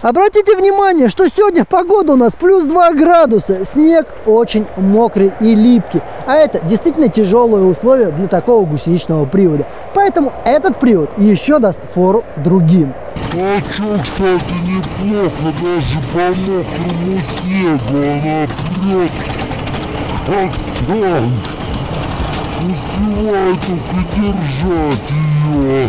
Обратите внимание, что сегодня погода у нас плюс 2 градуса. Снег очень мокрый и липкий. А это действительно тяжелые условия для такого гусеничного привода. Поэтому этот привод еще даст фору другим. А что, кстати, неплохо, даже по мокрому снегу она прет как танк. Успевает только держать ее.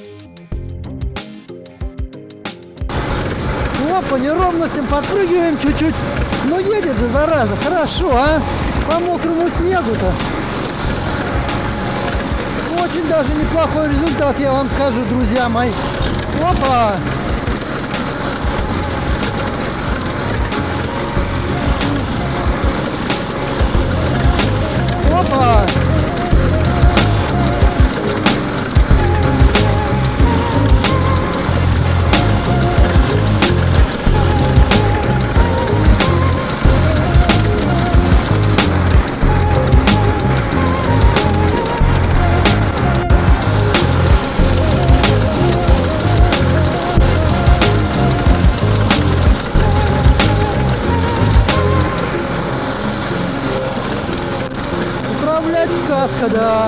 По неровностям подпрыгиваем чуть-чуть. Но едет же, зараза, хорошо, а? По мокрому снегу-то. Очень даже неплохой результат, я вам скажу, друзья мои. Опа! Опа! Управлять сказка, да.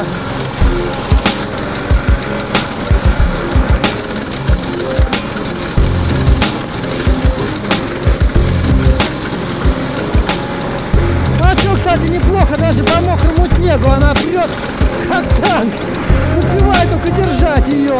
А что, кстати, неплохо, даже по мокрому снегу она прет, как танк. Успевает только держать ее.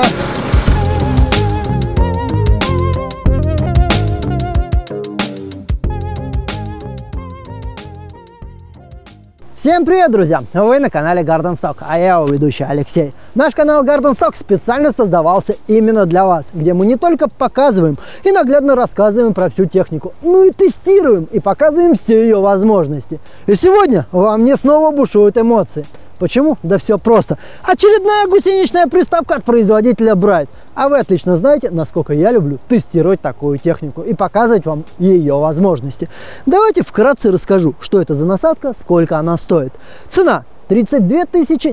Всем привет, друзья! Вы на канале Garden Stock, а я его ведущий Алексей. Наш канал Garden Stock специально создавался именно для вас, где мы не только показываем и наглядно рассказываем про всю технику, но и тестируем и показываем все ее возможности. И сегодня во мне снова бушуют эмоции. Почему? Да все просто. Очередная гусеничная приставка от производителя Bright. А вы отлично знаете, насколько я люблю тестировать такую технику и показывать вам ее возможности. Давайте вкратце расскажу, что это за насадка, сколько она стоит. Цена 32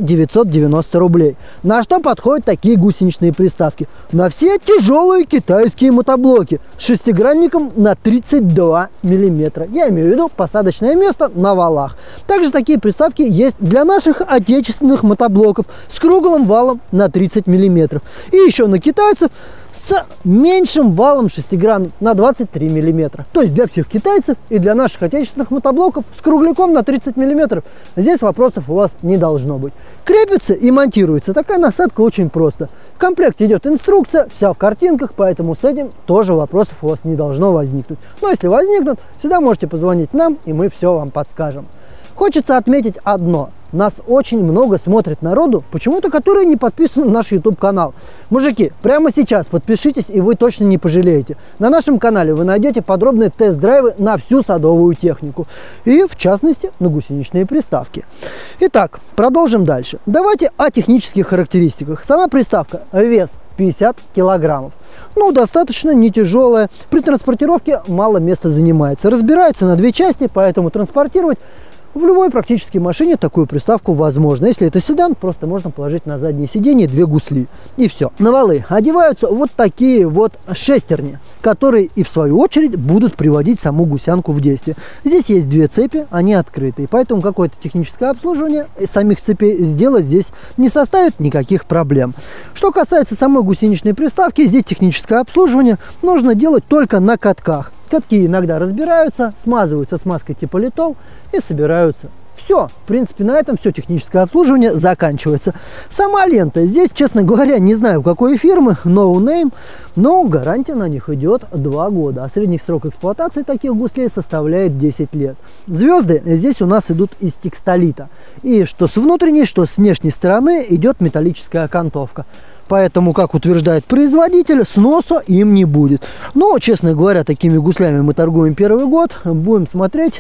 990 рублей. На что подходят такие гусеничные приставки? На все тяжелые китайские мотоблоки с шестигранником на 32 мм. Я имею в виду посадочное место на валах. Также такие приставки есть для наших отечественных мотоблоков с круглым валом на 30 мм. И еще на китайцев с меньшим валом шестигранным на 23 мм. То есть для всех китайцев и для наших отечественных мотоблоков с кругляком на 30 мм. Здесь вопросов у вас не должно быть. Крепится и монтируется такая насадка очень просто. В комплекте идет инструкция, вся в картинках, поэтому с этим тоже вопросов у вас не должно возникнуть. Но если возникнут, всегда можете позвонить нам, и мы все вам подскажем. Хочется отметить одно. Нас очень много смотрит народу, почему-то которые не подписаны на наш YouTube канал. Мужики, прямо сейчас подпишитесь, и вы точно не пожалеете. На нашем канале вы найдете подробные тест-драйвы на всю садовую технику. И, в частности, на гусеничные приставки. Итак, продолжим дальше. Давайте о технических характеристиках. Сама приставка, вес 50 килограммов. Ну, достаточно не тяжелая. При транспортировке мало места занимается. Разбирается на две части, поэтому транспортировать в любой практически машине такую приставку возможно. Если это седан, просто можно положить на заднее сиденье две гусли. И все. На валы одеваются вот такие вот шестерни, которые и в свою очередь будут приводить саму гусянку в действие. Здесь есть две цепи, они открытые, поэтому какое-то техническое обслуживание самих цепей сделать здесь не составит никаких проблем. Что касается самой гусеничной приставки, здесь техническое обслуживание нужно делать только на катках. Катки иногда разбираются, смазываются смазкой типа литол и собираются. Все, в принципе, на этом все техническое обслуживание заканчивается. Сама лента, здесь, честно говоря, не знаю какой фирмы, no name, но гарантия на них идет 2 года, а средний срок эксплуатации таких гуслей составляет 10 лет. Звезды здесь у нас идут из текстолита, и что с внутренней, что с внешней стороны идет металлическая окантовка. Поэтому, как утверждает производитель, сноса им не будет. Но, честно говоря, такими гуслями мы торгуем первый год. Будем смотреть,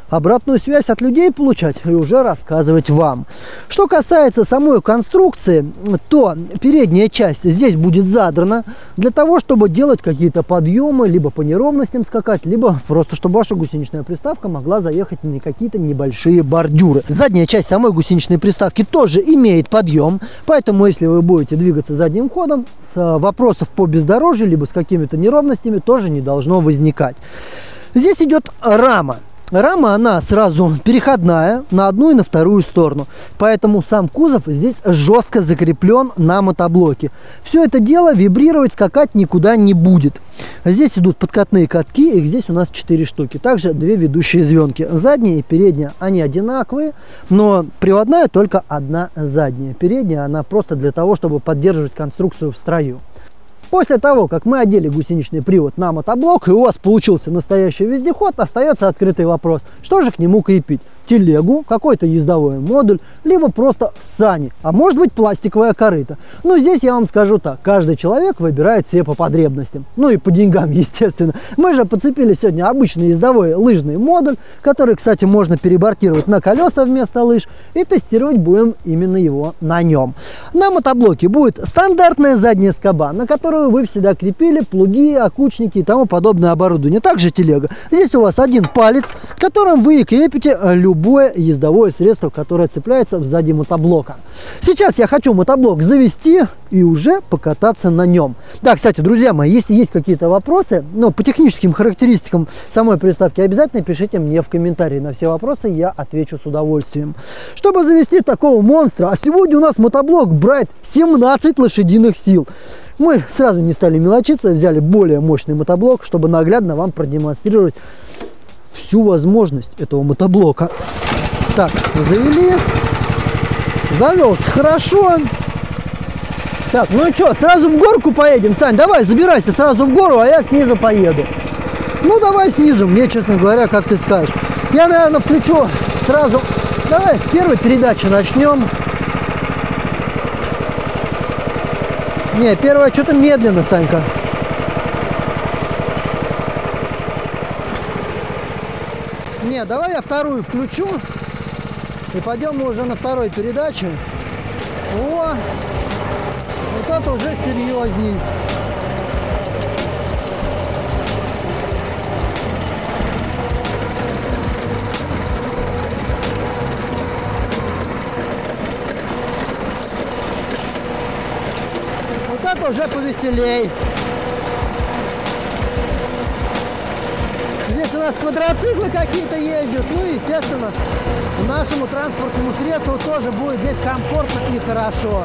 обратную связь от людей получать и уже рассказывать вам. Что касается самой конструкции, то передняя часть здесь будет задрана для того, чтобы делать какие-то подъемы, либо по неровностям скакать, либо просто чтобы ваша гусеничная приставка могла заехать на какие-то небольшие бордюры. Задняя часть самой гусеничной приставки тоже имеет подъем, поэтому если вы будете двигаться задним ходом, вопросов по бездорожью, либо с какими-то неровностями тоже не должно возникать. Здесь идет рама. Рама, она сразу переходная на одну и на вторую сторону. Поэтому сам кузов здесь жестко закреплен на мотоблоке. Все это дело вибрировать, скакать никуда не будет. Здесь идут подкатные катки, их здесь у нас 4 штуки. Также 2 ведущие звенки. Задняя и передняя, они одинаковые, но приводная только одна задняя. Передняя, она просто для того, чтобы поддерживать конструкцию в строю. После того, как мы одели гусеничный привод на мотоблок, и у вас получился настоящий вездеход, остается открытый вопрос, что же к нему крепить? Телегу, какой-то ездовой модуль, либо просто сани, а может быть пластиковая корыта. Но здесь я вам скажу так, каждый человек выбирает себе по потребностям, ну и по деньгам, естественно. Мы же подцепили сегодня обычный ездовой лыжный модуль, который, кстати, можно перебортировать на колеса вместо лыж, и тестировать будем именно его на нем. На мотоблоке будет стандартная задняя скоба, на которую вы всегда крепили плуги, окучники и тому подобное оборудование. Также телега. Здесь у вас один палец, которым вы крепите любое ездовое средство, которое цепляется сзади мотоблока. Сейчас я хочу мотоблок завести и уже покататься на нем. Да, кстати, друзья мои, если есть какие-то вопросы, но по техническим характеристикам самой приставки, обязательно пишите мне в комментарии. На все вопросы я отвечу с удовольствием. Чтобы завести такого монстра, а сегодня у нас мотоблок брать 17 лошадиных сил. Мы сразу не стали мелочиться, взяли более мощный мотоблок, чтобы наглядно вам продемонстрировать всю возможность этого мотоблока. Так, завели. Завелся хорошо. Так, ну что, сразу в горку поедем? Сань, давай, забирайся сразу в гору, а я снизу поеду. Ну, давай снизу, мне, честно говоря, как ты скажешь. Я, наверное, включу сразу. Давай с первой передачи начнем. Не, первая что-то медленно, Санька. Не, давай я вторую включу. И пойдем мы уже на второй передаче. О, вот это уже серьезней. Вот это уже повеселей. Здесь у нас квадроциклы какие-то ездят, ну и, естественно, нашему транспортному средству тоже будет здесь комфортно и хорошо.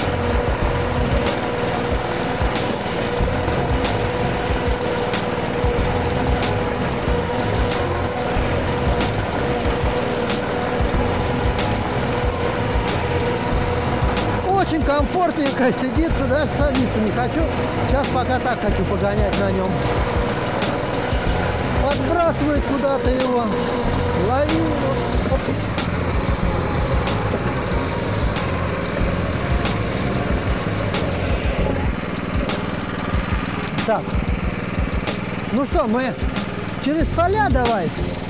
Очень комфортненько сидится, даже садиться не хочу. Сейчас пока так хочу погонять на нем. Подбрасывает куда-то его. Лови его. Оп. Так. Ну что, мы через поля давай.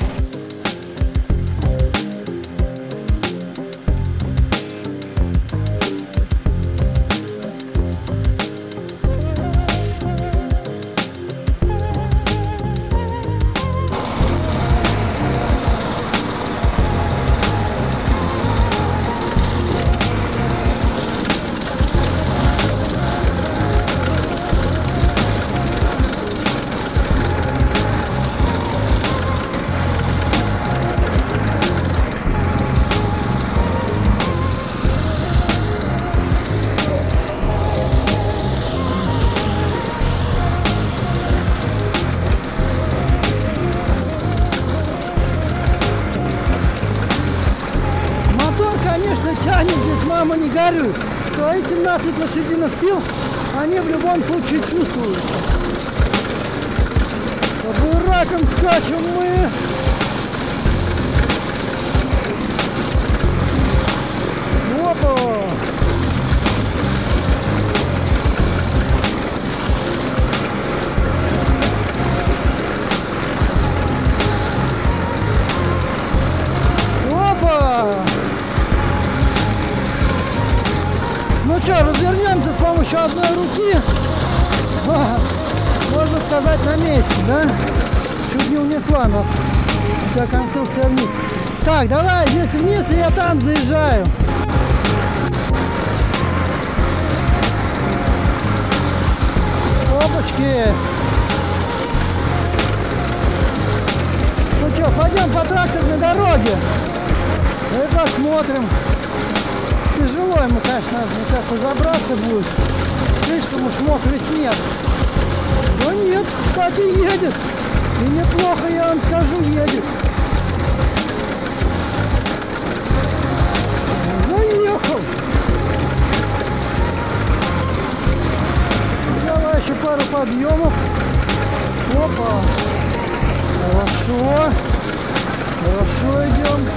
Тянет здесь, мама, не горюй. Свои 17 лошадиных сил они в любом случае чувствуются. Под раком скачем мы. Опа! да? Чуть не унесла нас вся конструкция вниз. Так, давай здесь вниз, и я там заезжаю. Опачки. Ну что, пойдем по тракторной дороге и посмотрим. Тяжело ему, конечно, мне кажется, забраться будет. Слишком уж мокрый снег. Но нет, кстати, едет. И неплохо, я вам скажу, едет. Заехал. Давай еще пару подъемов. Опа. Хорошо. Хорошо идем.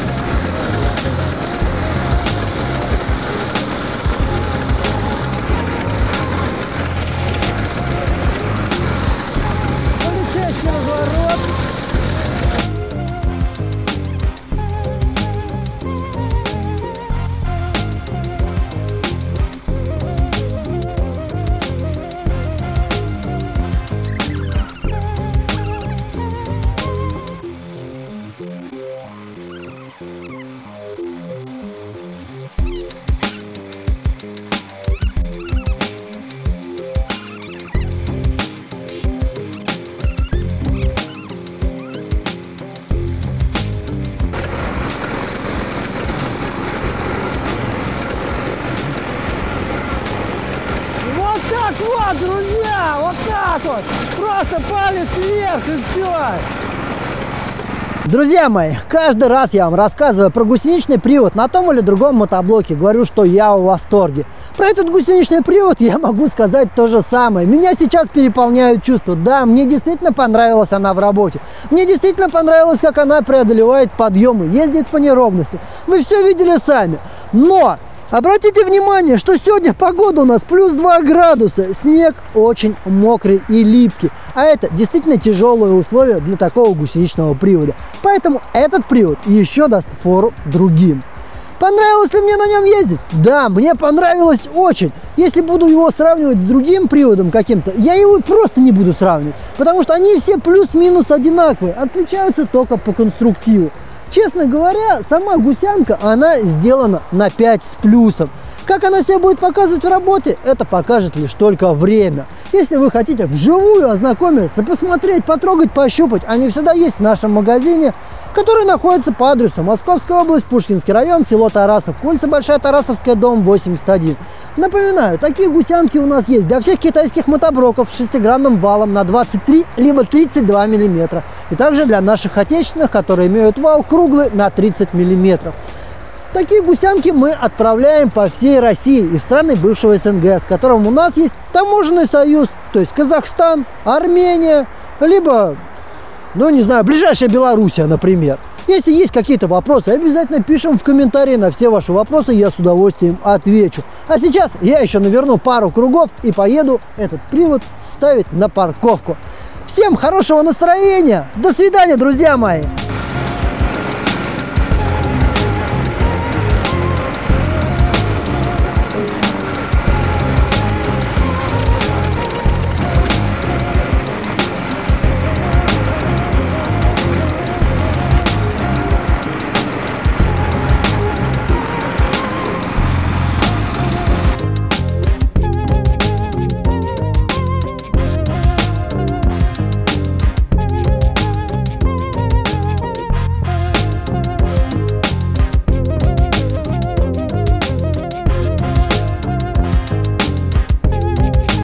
Полицейский разворот. Вот, друзья, вот так вот. Просто палец вверх и все. Друзья мои, каждый раз я вам рассказываю про гусеничный привод на том или другом мотоблоке. Говорю, что я в восторге. Про этот гусеничный привод я могу сказать то же самое. Меня сейчас переполняют чувства. Да, мне действительно понравилась она в работе. Мне действительно понравилось, как она преодолевает подъемы, ездит по неровности. Вы все видели сами. Но обратите внимание, что сегодня погода у нас плюс 2 градуса. Снег очень мокрый и липкий. А это действительно тяжелые условия для такого гусеничного привода. Поэтому этот привод еще даст фору другим. Понравилось ли мне на нем ездить? Да, мне понравилось очень. Если буду его сравнивать с другим приводом каким-то, я его просто не буду сравнивать. Потому что они все плюс-минус одинаковые. Отличаются только по конструктиву. Честно говоря, сама гусянка, она сделана на 5 с плюсом. Как она себя будет показывать в работе, это покажет лишь только время. Если вы хотите вживую ознакомиться, посмотреть, потрогать, пощупать, они всегда есть в нашем магазине, который находится по адресу Московская область, Пушкинский район, село Тарасовка, улица Большая Тарасовская, дом 81. Напоминаю, такие гусянки у нас есть для всех китайских мотоброков с шестигранным валом на 23 либо 32 мм. И также для наших отечественных, которые имеют вал круглый на 30 мм. Такие гусянки мы отправляем по всей России и в страны бывшего СНГ, с которым у нас есть таможенный союз, то есть Казахстан, Армения, либо, ну не знаю, ближайшая Белоруссия, например. Если есть какие-то вопросы, обязательно пишем в комментарии, на все ваши вопросы я с удовольствием отвечу. А сейчас я еще наверну пару кругов и поеду этот привод ставить на парковку. Всем хорошего настроения, до свидания, друзья мои!